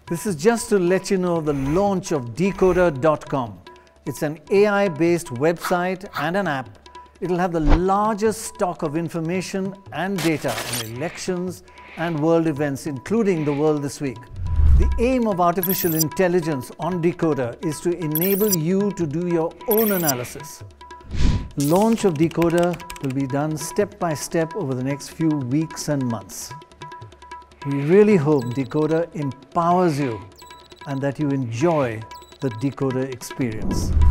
This is just to let you know of the launch of deKoder.com. It's an AI-based website and an app. It'll have the largest stock of information and data on elections and world events, including the world this week. The aim of artificial intelligence on deKoder is to enable you to do your own analysis. Launch of deKoder will be done step by step over the next few weeks and months. We really hope deKoder empowers you and that you enjoy the deKoder experience.